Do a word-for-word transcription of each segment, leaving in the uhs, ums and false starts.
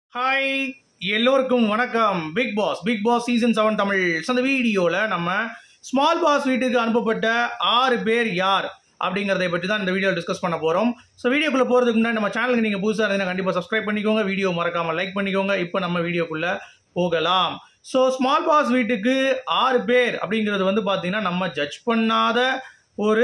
Hi எல்லோருக்கும் வணக்கம். Bigg Boss Bigg Boss season seven Tamil. அந்த வீடியோவில் நம்ம ஸ்மால் பாஸ் வீட்டுக்கு அனுப்பப்பட்ட ஆறு பேர் யார் அப்படிங்கிறத பற்றி தான் இந்த வீடியோ டிஸ்கஸ் பண்ண போகிறோம். ஸோ வீடியோக்குள்ளே போகிறதுக்கு முன்னாடி நம்ம சேனலுக்கு நீங்கள் புதுசாக இருந்தீங்கன்னா கண்டிப்பாக சப்ஸ்கிரைப் பண்ணிக்கோங்க, வீடியோ மறக்காமல் லைக் பண்ணிக்கோங்க. இப்போ நம்ம வீடியோக்குள்ளே போகலாம். ஸோ ஸ்மால் பாஸ் வீட்டுக்கு ஆறு பேர் அப்படிங்கிறது வந்து பார்த்தீங்கன்னா நம்ம ஜட்ஜ் பண்ணாத ஒரு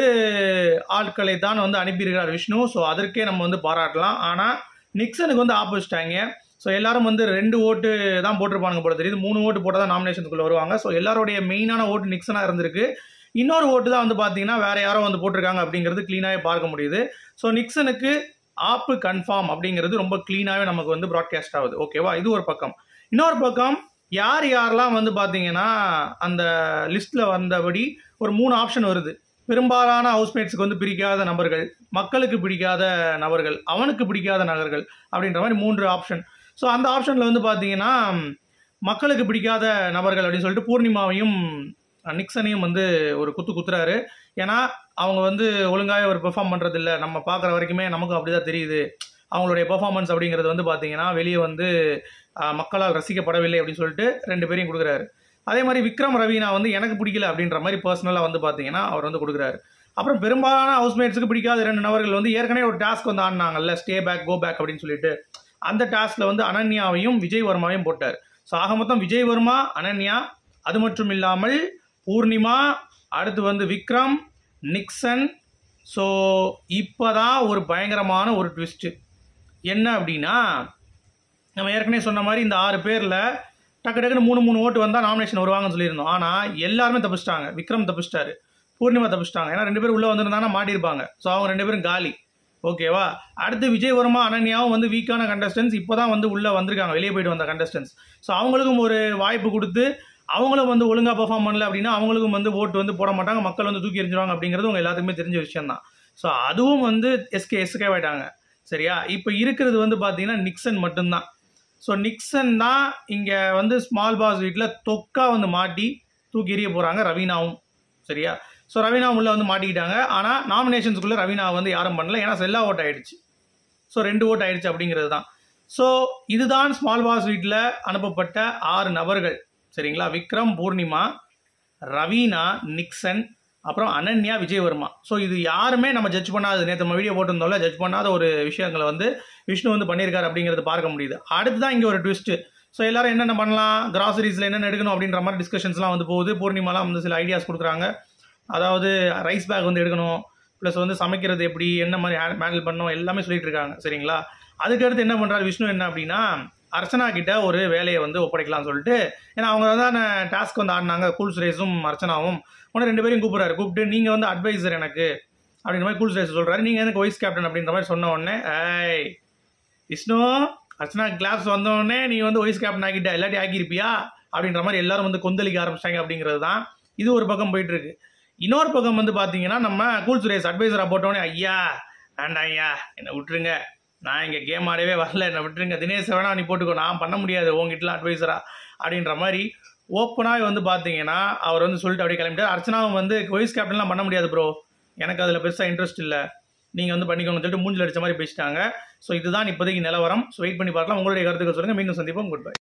ஆட்களை தான் வந்து அனுப்பியிருக்கிறார் விஷ்ணு. ஸோ அதற்கே நம்ம வந்து பாராட்டலாம். ஆனால் நிக்சனுக்கு வந்து ஆப்போசிட்டாங்க. ஸோ எல்லாரும் வந்து ரெண்டு ஓட்டு தான் போட்டிருப்பாங்க போல தெரியுது. மூணு ஓட்டு போட்டால் தான் நாமினேஷனுக்குள்ளே வருவாங்க. ஸோ எல்லாருடைய மெயினான ஓட்டு நிக்சனாக இருந்திருக்கு. இன்னொரு ஓட்டு தான் வந்து பார்த்தீங்கன்னா வேற யாரோ வந்து போட்டிருக்காங்க அப்படிங்கிறது க்ளீனாகவே பார்க்க முடியுது. ஸோ நிக்சனுக்கு ஆப்பு கன்ஃபார்ம் அப்படிங்கிறது ரொம்ப க்ளீனாகவே நமக்கு வந்து ப்ராட்காஸ்ட் ஆகுது. ஓகேவா, இது ஒரு பக்கம். இன்னொரு பக்கம் யார் யாரெல்லாம் வந்து பார்த்தீங்கன்னா அந்த லிஸ்ட்டில் வந்தபடி ஒரு மூணு ஆப்ஷன் வருது. பெரும்பாலான ஹவுஸ்மேட்ஸுக்கு வந்து பிடிக்காத நபர்கள், மக்களுக்கு பிடிக்காத நபர்கள், அவனுக்கு பிடிக்காத நபர்கள் அப்படின்ற மாதிரி மூன்று ஆப்ஷன். ஸோ அந்த ஆப்ஷனில் வந்து பார்த்தீங்கன்னா மக்களுக்கு பிடிக்காத நபர்கள் அப்படின்னு சொல்லிட்டு பூர்ணிமாவையும் நிக்சனையும் வந்து ஒரு குத்து குத்துறாரு. ஏன்னா அவங்க வந்து ஒழுங்காக ஒரு பெர்ஃபார்ம் பண்ணுறதில்ல, நம்ம பார்க்குற வரைக்குமே நமக்கு அப்படி தான் தெரியுது. அவங்களுடைய பெர்ஃபார்மன்ஸ் அப்படிங்கிறது வந்து பார்த்தீங்கன்னா வெளியே வந்து மக்களால் ரசிக்கப்படவில்லை அப்படின்னு சொல்லிட்டு ரெண்டு பேரையும் கொடுக்குறாரு. அதே மாதிரி விக்ரம் ரவீனா வந்து எனக்கு பிடிக்கல அப்படின்ற மாதிரி பர்சனலாக வந்து பார்த்தீங்கன்னா அவர் வந்து கொடுக்குறாரு. அப்புறம் பெரும்பாலான ஹவுஸ்மேட்ஸுக்கு பிடிக்காத ரெண்டு நபர்கள் வந்து ஏற்கனவே ஒரு டாஸ்க் வந்து ஆடினாங்கல்ல, ஸ்டே பேக் கோ பேக் அப்படின்னு சொல்லிட்டு, அந்த டாஸ்கில் வந்து அனன்யாவையும் விஜய் வர்மாவையும் போட்டார். ஸோ ஆக மொத்தம் விஜய் வர்மா, அனன்யா, அது மட்டும் இல்லாமல் பூர்ணிமா, அடுத்து வந்து விக்ரம், நிக்சன். ஸோ இப்போ தான் ஒரு பயங்கரமான ஒரு ட்விஸ்ட்டு என்ன அப்படின்னா, நம்ம ஏற்கனவே சொன்ன மாதிரி இந்த ஆறு பேரில் டக்கு டக்குன்னு மூணு மூணு ஓட்டு வந்தால் நாமினேஷன் வருவாங்கன்னு சொல்லியிருந்தோம். ஆனால் எல்லாருமே தப்பிச்சிட்டாங்க. விக்ரம் தப்பிச்சிட்டாரு, பூர்ணிமா தப்பிச்சிட்டாங்க. ஏன்னா ரெண்டு பேரும் உள்ளே வந்திருந்தாங்கன்னா மாட்டியிருப்பாங்க. ஸோ அவங்க ரெண்டு பேரும் காலி. ஓகேவா. அடுத்து விஜய் வர்மா, அனன்யாவும் வந்து வீக்கான கண்டஸ்டன்ஸ், இப்போ தான் வந்து உள்ளே வந்திருக்காங்க, வெளியே போயிட்டு வந்த கண்டஸ்டன்ஸ். ஸோ அவங்களுக்கும் ஒரு வாய்ப்பு கொடுத்து அவங்களும் வந்து ஒழுங்காக பெர்ஃபார்ம் பண்ணல அப்படின்னா அவங்களுக்கும் வந்து ஓட்டு வந்து போட மாட்டாங்க, மக்கள் வந்து தூக்கி எறிஞ்சிருவாங்க அப்படிங்கிறது உங்கள் எல்லாத்துக்குமே தெரிஞ்ச விஷயம் தான். ஸோ அதுவும் வந்து எஸ்கே எஸ்கே ஆகிட்டாங்க. சரியா. இப்போ இருக்கிறது வந்து பார்த்தீங்கன்னா நிக்சன் மட்டும்தான். ஸோ நிக்சன் தான் இங்கே வந்து ஸ்மால் பாஸ் வீட்டில் தொக்கா வந்து மாட்டி தூக்கி எறிய போகிறாங்க. ரவீனாவும். சரியா. ஸோ ரவீனாவும் உள்ளே வந்து மாட்டிக்கிட்டாங்க. ஆனால் நாமினேஷன்ஸ்குள்ளே ரவீனா வந்து யாரும் பண்ணல, ஏன்னா செல்லா ஓட் ஆகிடுச்சு. ஸோ ரெண்டு ஓட் ஆகிடுச்சு அப்படிங்கிறது தான். ஸோ இதுதான் ஸ்மால் பாஸ் வீட்டில் அனுப்பப்பட்ட ஆறு நபர்கள். சரிங்களா. விக்ரம், பூர்ணிமா, ரவீனா, நிக்சன், அப்புறம் அனன்யா, விஜய் வர்மா. ஸோ இது யாருமே நம்ம ஜட்ஜ் பண்ணாத, நேற்று நம்ம வீடியோ போட்டிருந்தோம்ல, ஜட்ஜ் பண்ணாத ஒரு விஷயங்களை வந்து விஷ்ணு வந்து பண்ணியிருக்காரு அப்படிங்கிறது பார்க்க முடியுது. அடுத்து தான் இங்கே ஒரு ட்விஸ்ட்டு. ஸோ எல்லாரும் என்னென்ன பண்ணலாம், கிராசரிஸில் என்னென்ன எடுக்கணும் அப்படின்ற மாதிரி டிஸ்கஷன்ஸ்லாம் வந்து போகுது. பூர்ணிமாலாம் வந்து சில ஐடியாஸ் கொடுக்குறாங்க. அதாவது ரைஸ் பேக் வந்து எடுக்கணும், ப்ளஸ் வந்து சமைக்கிறது எப்படி, என்ன மாதிரி ஹேண்டில் பண்ணணும் எல்லாமே சொல்லிட்டு இருக்காங்க. சரிங்களா. அதுக்கடுத்து என்ன பண்ணுறாரு விஷ்ணு என்ன அப்படின்னா, அர்ச்சனா கிட்ட ஒரு வேலையை வந்து ஒப்படைக்கலாம்னு சொல்லிட்டு, ஏன்னா அவங்க தான் டாஸ்க் வந்து ஆடினாங்க, கூல் சுரேஷும் அர்ச்சனாவும். உடனே ரெண்டு பேரையும் கூப்பிட்றாரு. கூப்பிட்டு நீங்கள் வந்து அட்வைசர் எனக்கு அப்படின்ற மாதிரி கூல் சுரேஷ் சொல்கிறாரு. நீங்கள் எனக்கு வைஸ் கேப்டன் அப்படின்ற மாதிரி சொன்ன உடனே, ஏய் விஷ்ணு, அர்ச்சனா கிளாப்ஸ் வந்தோடனே நீ வந்து வைஸ் கேப்டன் ஆகிட்ட, இல்லாட்டி ஆக்கியிருப்பியா அப்படின்ற மாதிரி எல்லாரும் வந்து கொந்தளிக்க ஆரம்பிச்சிட்டாங்க அப்படிங்கிறது தான். இது ஒரு பக்கம் போயிட்டு இருக்கு. இன்னொரு பக்கம் வந்து பார்த்தீங்கன்னா நம்ம கூல் சுரேஷ் அட்வைசராக போட்டோடனே, ஐயா வேண்டாம் ஐயா என்னை விட்டுருங்க, நான் இங்கே கேம் ஆடவே வரல, என்னை விட்டுருங்க, தினேஷ் வேணா நீ போட்டுக்கோ, நான் பண்ண முடியாது உங்ககிட்டலாம் அட்வைசரா அப்படின்ற மாதிரி ஓப்பனாக வந்து பார்த்தீங்கன்னா அவர் வந்து சொல்லிட்டு அப்படியே கிளம்பிட்டார். அர்ச்சனாவும் வந்து வைஸ் கேப்டன்லாம் பண்ண முடியாது ப்ரோ, எனக்கு அதில் பெருசாக இன்ட்ரெஸ்ட் இல்லை, நீங்கள் வந்து பண்ணிக்கோங்கன்னு சொல்லிட்டு மூஞ்சில் அடித்த மாதிரி பேசிட்டாங்க. ஸோ இதுதான் இப்போதைக்கு நிலவரம். ஸோ வெயிட் பண்ணி பார்க்கலாம். உங்களுடைய கருத்துக்கள் சொல்லுங்கள். மீண்டும் சந்திப்போம். Good by.